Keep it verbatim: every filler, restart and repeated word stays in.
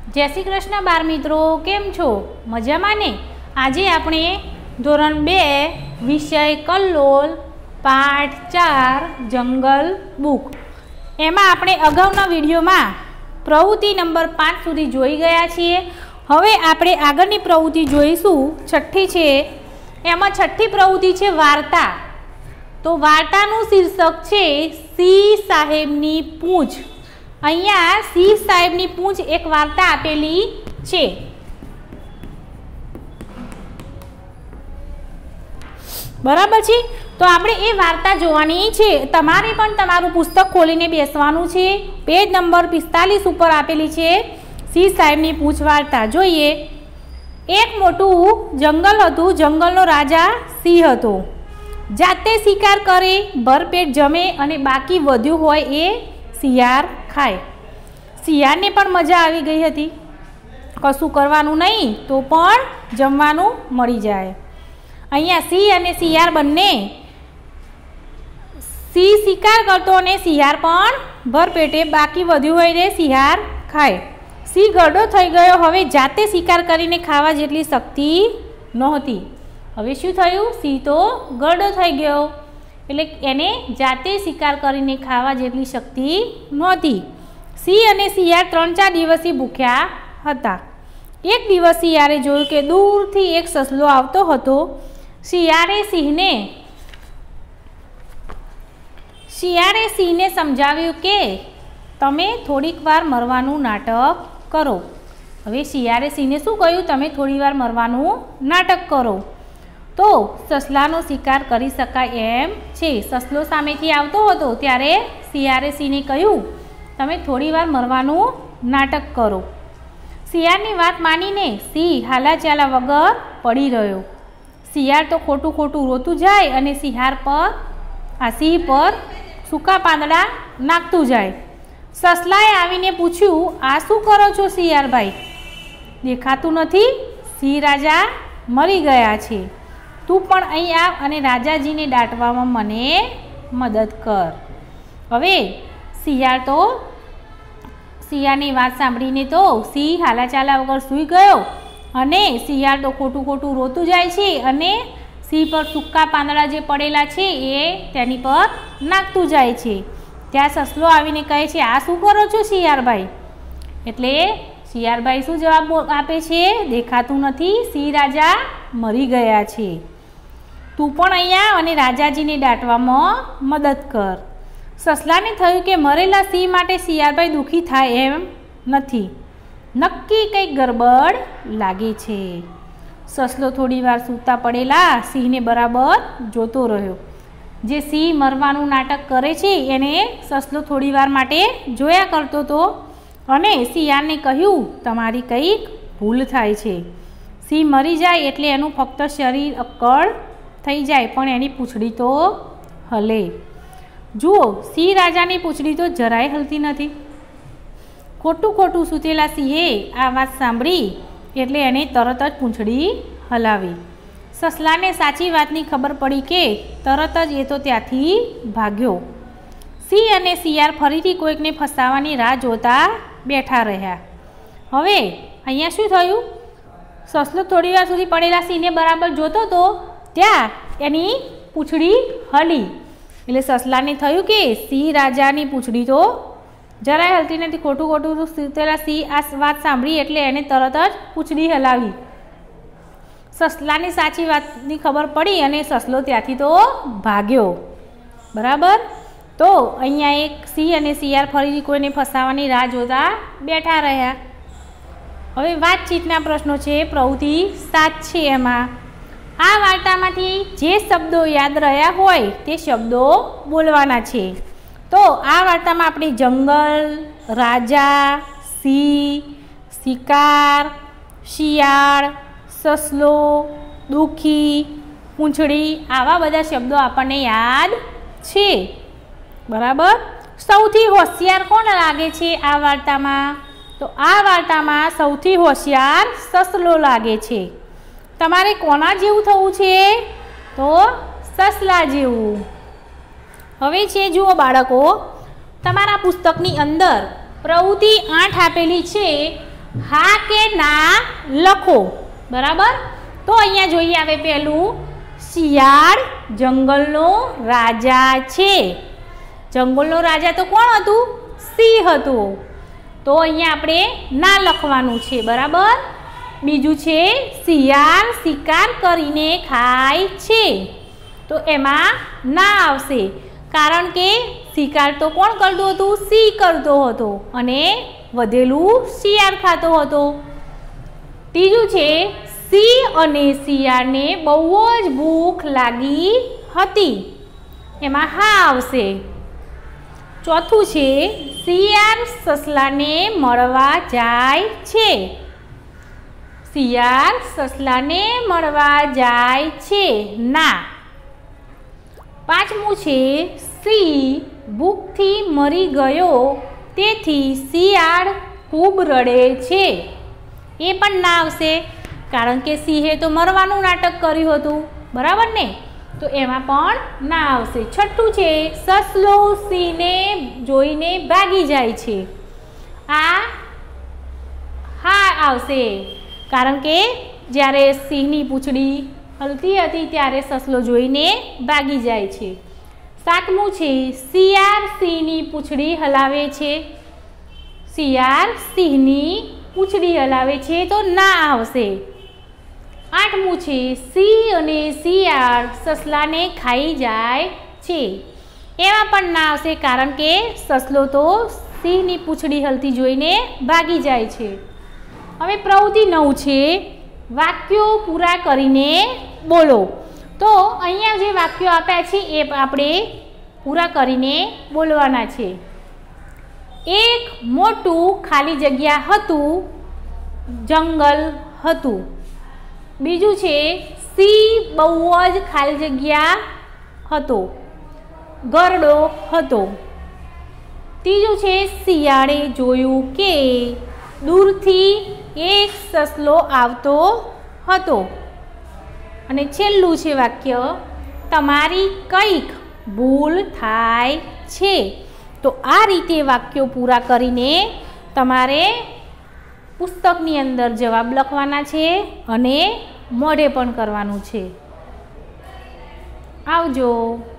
जय श्री कृष्ण बार मित्रों, केम छो? मजामां ने? आजे आपणे धोरण बे विषय कल्लोल पाठ चार जंगल बुक एमां आपणे अगाउना विडियोमां प्रवृत्ति नंबर पांच सुधी जोई गया छीए। हवे आपणे आगळनी प्रवृत्ति जोईशुं। छठ्ठी छे, एमां छठ्ठी प्रवृत्ति छे वार्ता। तो वार्तानुं शीर्षक छे सिंह साहेबनी पूंछ। अहींया सिंह साहेबनी पूंछ एक वार्ता आपेली छे। बराबर छे। तो आपणे ए वार्ता जोवानी छे। तमारे पण तमारुं पुस्तक खोलीने बेसवानुं छे। पेज नंबर पिસ્તાલીસ उपर आपेली छे सिंह साहेबनी पूंछ वार्ता। जोईए। एक मोटुं जंगल हतुं। जंगलनो राजा सिंह हतो। जाते शिकार करे, भरपेट जमे अने बाकी वध्युं होय ए शियार खाय। शियारने पण मजा आवी गई हती। कशुं करवानुं नहीं तो पण जमवानुं मळी जाय। अहींया सिंह अने शियार बंने सिंह शिकार करतो अने शियार पण भरपेटे बाकी वध्युं होय ते शियार खाय। सिंह गरडो थई गयो। हवे जाते शिकार करीने खावा जेटली शक्ति नहोती। हवे शुं थयुं? सिंह तो गरडो थई गयो એટલે એને જાતે શિકાર કરીને ખાવા જેટલી શક્તિ નહોતી। સિંહ અને શિયાળ ત્રણ ચાર દિવસથી ભૂખ્યા હતા। એક દિવસ શિયાળે જોયું કે દૂરથી એક સસલો આવતો હતો। શિયાળે સિંહને શિયાળે સિંહને સમજાવ્યું કે તમે થોડીક વાર મરવાનું નાટક કરો। હવે શિયાળે સિંહને શું કહ્યું? તમે થોડી વાર મરવાનું નાટક કરો तो ससलानो शिकार करी शकाय एम छे। ससलो सामेथी आवतो हतो त्यारे शियाळे सिंहने कह्युं तमे थोड़ी वार मरवानुं नाटक करो। शियाळनी वात मानीने सिंह हालाचाला वगर पड़ी रह्यो। शियाळ तो खोटुं खोटुं रोतुं जाय अने शियाळ पर आ सिंह पर सूका પાંદડા नाखतुं जाय। ससलाए आवीने पूछ्युं, आ शुं करो छो शियाळभाई? देखातुं नथी? सिंह राजा मरी गया छे। तू पण अहीं आव अने राजाजीने दाटवामां मने मदद कर। हवे शियाळ तो शियाळनी वात सांभळीने तो सिंह हालाचाला वगर सूई गयो अने शियाळ तो खोटुं खोटुं रोतुं जाय छे अने सिंह पर सूका પાંદડા जे पड़ेला छे ए तेनी पर नाखतुं जाय छे। त्यां ससलो आवीने कहे छे, आ शुं करो छो शियाळभाई? एटले शियाळभाई शुं जवाब आपे छे? देखातुं नथी? सिंह राजा मरी गया छे। तू पण अहींया अने राजाजीने दाटवामां मदद कर। ससलाने थयुं के मरेला सिंह माटे शियाळभाई दुखी थाय एम नथी। नक्की कंईक गड़बड़ लागे छे। ससलो थोड़ी वार सूता पड़ेला सिंहने बराबर जोतो रह्यो। जे सिंह मरवानुं नाटक करे छे एने ससलो थोड़ी वार माटे जोया करतो तो अने शियाळने कह्युं तमारी कंईक भूल थाय छे। सिंह मरी जाय एटले एनुं फक्त शरीर अक्कड़ थई जाय पण एनी पूंछड़ी तो हले। जुओ, सिंह राजानी पूंछड़ी तो जराय हलती नथी। खोटुं खोटुं सूतेला सिंहे आ वात सांभળી एटले एने तरत ज पूंछड़ी हलावी। ससलाने साची वातनी खबर पड़ी के तरत ज ए तो त्यांथी भाग्यो। सिंह अने शियाळ फरीथी कोईकने फसावानी राह जोता बेठा रह्या। हवे अहींया शुं थयुं? ससलो थोड़ी वार सुधी पड़ेला सिंहने बराबर जोतो तो त्या एनी पूंछड़ी हली। एटले ससलाने थयुं के सिंह राजानी पूंछड़ी तो जराय हलती नथी। खोटुं खोटुं सूतेला सिंह आ वात सांभળી एटले एने तरत ज पूंछड़ी हलावी। ससलाने साची वातनी खबर पड़ी अने ससलो त्यांथी तो भाग्यो। बराबर। तो अहींया एक सिंह अने शियाळ फरीथी कोईने फसावानी राह जोता बेठा रह्या। हवे वातचीतना प्रश्नो छे। प्रवृत्ति सात छे। एमां आ वार्तामांथी जे शब्दों याद रह्या होय ते शब्दों बोलवाना छे। तो आ वार्तामां आपणे जंगल, राजा, सिंह, शिकार, शियाळ, ससलो, दुखी, पूंछड़ी आवा बधा शब्दों आपणे याद छे। बराबर। सौथी होशियार कोण लागे छे आ वार्तामां? तो आ वार्तामां सौथी होशियार ससलो लागे छे। तमारे कोना जेवुं थवुं छे? तो ससला जेवुं। हवे छे जुओ बाळको, तमारा पुस्तकनी अंदर प्रवृत्ति आठ आपेली छे હા કે ના લખો. બરાબર. તો અહીંયા જોઈએ આવે પહેલું, શિયાળ જંગલનો રાજા છે. જંગલનો રાજા તો કોણ હતું? સિંહ હતું. તો અહીંયા આપણે ના લખવાનું છે. બરાબર. બીજું છે શિયાળ શિકાર કરીને ખાય છે. તો એમાં ના આવશે, કારણ કે શિકાર તો કોણ કરતું હતું? સિંહ કરતો હતો અને વધેલું શિયાળ ખાતો હતો. ત્રીજું છે સિંહ અને શિયાળને બહુ જ ભૂખ લાગી હતી. એમાં હા આવશે. ચોથું છે શિયાળ સસલાને મળવા જાય છે. શિયાળ સસલાને મળવા જાય છે. ના. પાંચમું છે સિંહ ભૂખથી મરી ગયો તેથી શિયાળ ખૂબ રડે છે. એ પણ ના આવશે, કારણ કે સિંહે તો મરવાનું નાટક કર્યું હતું. બરાબર ને? તો એમાં પણ ના આવશે. છઠ્ઠું છે સસલો સિંહને જોઈને ભાગી જાય છે. આ હા આવશે, કારણ કે જ્યારે સિંહની પૂંછડી હલતી હતી ત્યારે સસલો જોઈને ભાગી જાય છે. સાતમું છે શિયાળ સિંહની પૂંછડી હલાવે છે. શિયાળ સિંહની પૂંછડી હલાવે છે. તો ના આવશે. આઠમું છે સિંહ અને શિયાળ સસલાને ખાઈ જાય છે. એમાં પણ ના આવશે, કારણ કે સસલો તો સિંહની પૂંછડી હલતી જોઈને ભાગી જાય છે. હવે પ્રવૃત્તિ નવ છે વાક્યો પૂરા કરીને બોલો. તો અહીંયા જે વાક્યો આપ્યા છે એ આપણે પૂરા કરીને બોલવાના છે. એક મોટું ખાલી જગ્યા હતું, જંગલ હતું. બીજું છે સિંહ બહુ જ ખાલી જગ્યા હતો, ગરડો હતો. ત્રીજું છે શિયાળે જોયું કે દૂરથી એક સસલો આવતો હતો. અને છેલ્લું છે વાક્ય તમારી કંઈક ભૂલ થાય છે. તો આ રીતે વાક્યો પૂરા કરીને તમારે પુસ્તકની અંદર જવાબ લખવાના છે અને મોઢે પણ કરવાનું છે. આવજો.